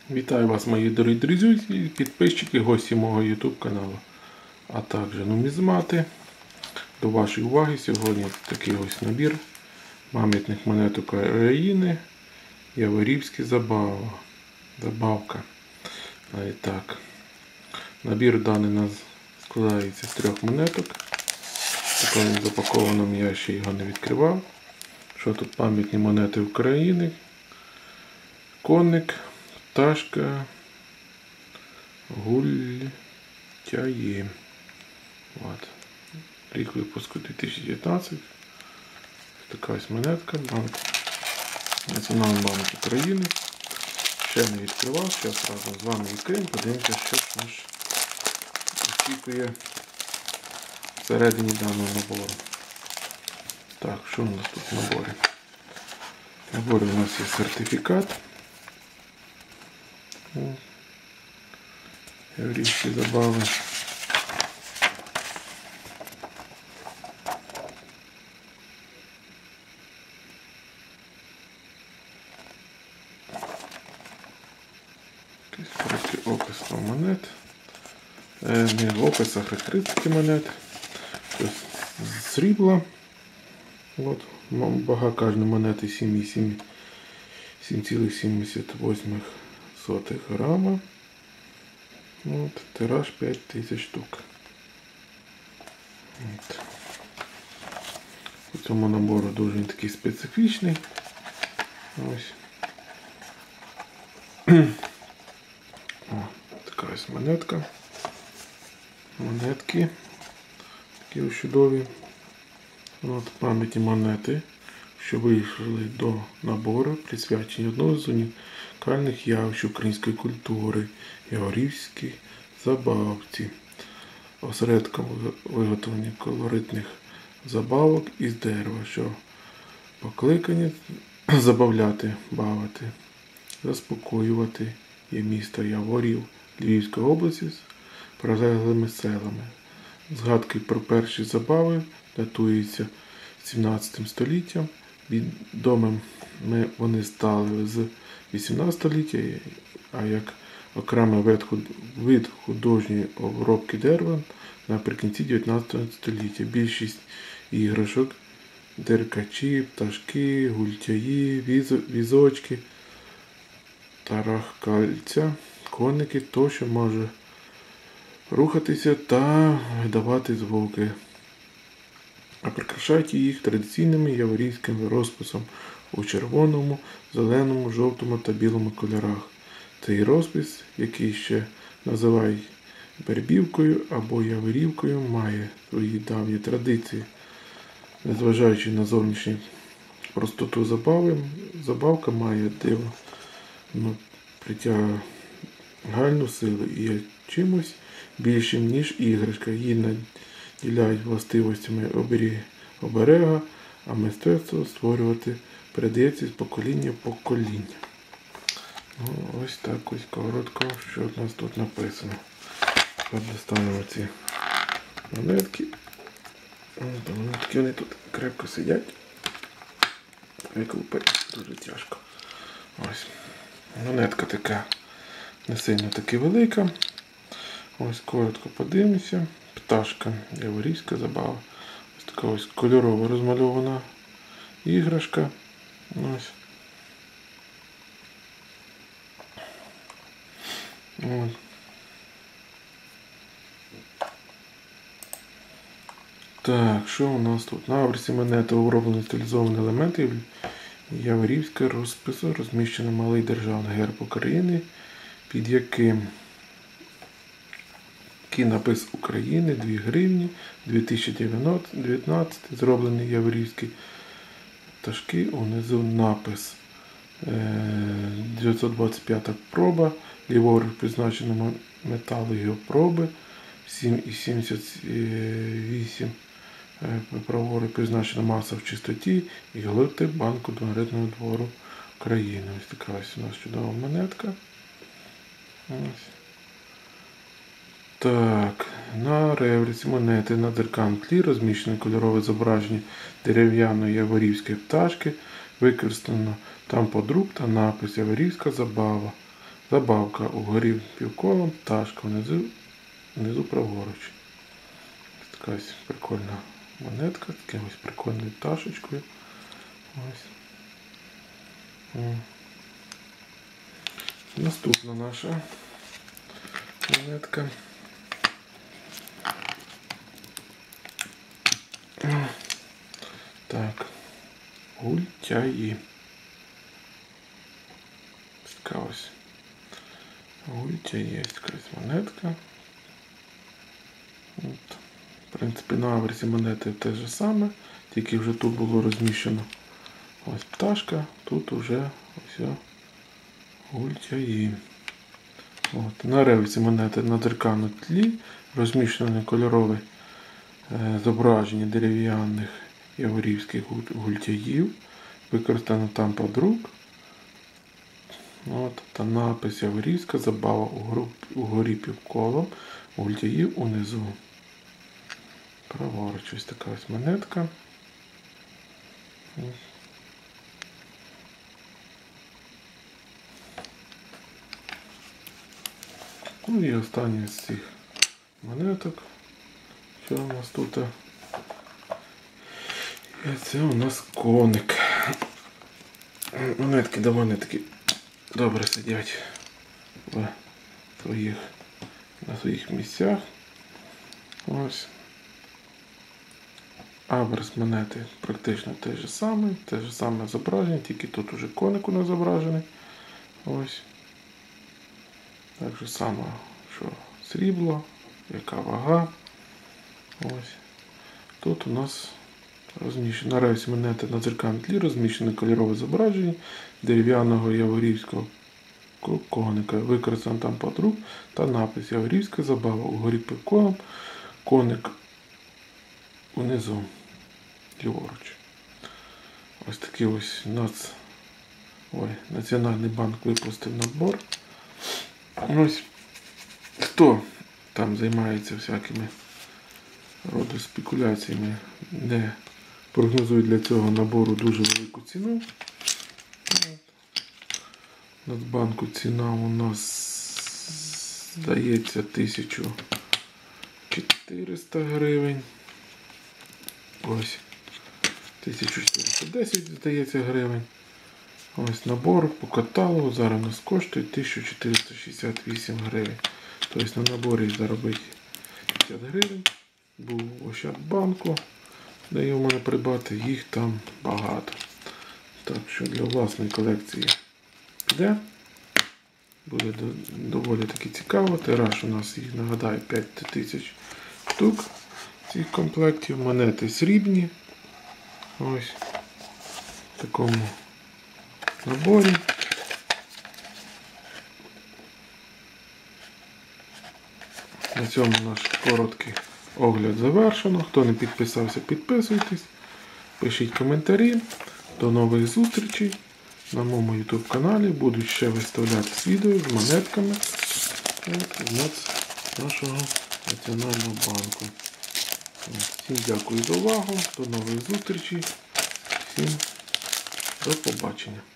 Вітаю вас, мої дорогі друзі, підписчики, гості мого YouTube каналу, а також нумізмати. До вашої уваги сьогодні такий ось набір пам'ятних монет України, Яворівська забавка. І так, набір даний у нас складається з 3 монеток. В такому запакованому я ще його не відкривав. Що тут пам'ятні монети України, коник, пташка, гультяї. От. Рік випуску 2019. Така ось монетка. Національний банк України. Ще не відкривав. Зараз разом з вами відкриємо. Подивимося, що ж нас очікує всередині даного набору. Так, що у нас тут в наборі? В наборі у нас є сертифікат. Яворівські забави. Короткий опис про монет. Не в описах характеристики монет. Срібла. От, вага кожної монети 7,78 грама. От, тираж 5000 штук. От. По цьому набору дуже такий специфічний. Ось. О, така ось монетка. Монетки. Такі ось чудові. От, пам'ятні монети, що вийшли до набору, присвячені одному з унікальних явищ української культури – Яворівській забавці. Осередком виготовлення колоритних забавок із дерева, що покликані забавляти, бавити, заспокоювати є місто Яворів Львівської області з прилеглими селами. Згадки про перші забави датуються 17 століттям. Відомими вони стали з 18 століття, а як окремий вид художньої обробки дерева наприкінці 19 століття. Більшість іграшок, деркачі, пташки, гультяї, візочки, тарахкальця, коники тощо може рухатися та видавати звуки, а прикрашають їх традиційними яворівським розписом у червоному, зеленому, жовтому та білому кольорах. Цей розпис, який ще називають бербівкою або яворівкою, має свої давні традиції. Незважаючи на зовнішню простоту забави, забавка має дивну притягальну силу і є чимось більшим, ніж іграшка. Її наділяють властивостями оберега, а мистецтво створювати передається з покоління в покоління. Ну, ось так ось коротко, що у нас тут написано. Достанемо ці монетки. Монетки вони тут крепко сидять. Виклупити дуже тяжко. Ось. Монетка така не сильно таки велика. Ось коротко подивимося. Пташка, Яворівська забава. Ось така ось кольорово розмальована іграшка. Ось. Ось. Так, що у нас тут? На обрисі монети оброблені стилізовані елементи Яворівського розпису, розміщено малий державний герб України, під яким напис України 2 гривні 2019, зроблений Яворівські пташки, унизу напис 925 проба, ліворуч призначено металу його проби 7,78, праворуч призначена маса в чистоті і глибти банку Донаритного двору України. Ось така ось у нас чудова монетка. Ось. Так, на реверсі монети на дзеркальному тлі розміщено кольорове зображення дерев'яної яворівської пташки, використано там подрук та напис «Яворівська забава». Забавка угорі півколом, пташка внизу праворуч. Така ось прикольна монетка з якимось прикольною пташечкою. Ось. Наступна наша монетка. Так, Гультяї. Така ось Гультяї є якась монетка. От. В принципі, на аверсі монети те ж саме, тільки вже тут було розміщено ось пташка, тут вже ось Гультяї. От. На реверсі монети на дзеркальному тлі розміщено кольорове зображення дерев'яних яворівських гультяїв. Використано тампа-друк. От, та напис Яворівська забава угорі півколом, гультяїв унизу. Праворуч ось така ось монетка. Ну і останній з цих монеток, що у нас тут. І це у нас коник. Монетки доволі таки добре сидять на своїх місцях. Ось. Аверс монети практично те ж саме зображення, тільки тут уже коник у нас зображений. Ось. Так же само, що срібло, яка вага. Ось. Тут у нас розміщено на реверсі монети на дзеркальному тлі розміщене кольорове зображення дерев'яного яворівського коника. Використано тампа-друк та напис Яворівська забава угорі півколом, коник унизу ліворуч. Ось такий ось Національний банк випустив набор. Ось хто там займається всякими роду спекуляціями, не прогнозують для цього набору дуже велику ціну. Нацбанку ціна у нас здається 1400 гривень. Ось 1410 здається гривень. Ось набор по каталогу зараз у нас коштує 1468 гривень. Тобто на наборі заробити 50 гривень. Був в Ощадбанку, де його можна придбати, їх там багато. Так що для власної колекції піде. Буде доволі таки цікаво. Тираж у нас, їх нагадаю, 5000 штук цих комплектів. Монети срібні. Ось в такому наборі. На цьому наш короткий огляд завершено. Хто не підписався, підписуйтесь. Пишіть коментарі. До нових зустрічей на моєму YouTube каналі. Будуть ще виставляти відео з монетками нашого Національного банку. Всім дякую за увагу. До нових зустрічей. Всім до побачення.